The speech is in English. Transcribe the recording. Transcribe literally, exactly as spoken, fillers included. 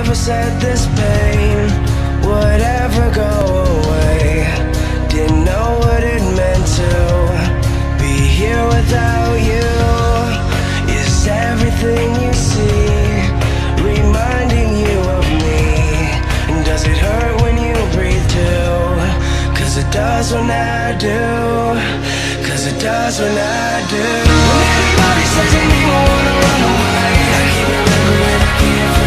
never said this pain would ever go away. Didn't know what it meant to be here without you. Is everything you see reminding you of me? And does it hurt when you breathe too? Cause it does when I do. Cause it does when I do. When everybody says they never wanna run away, I keep remembering I can't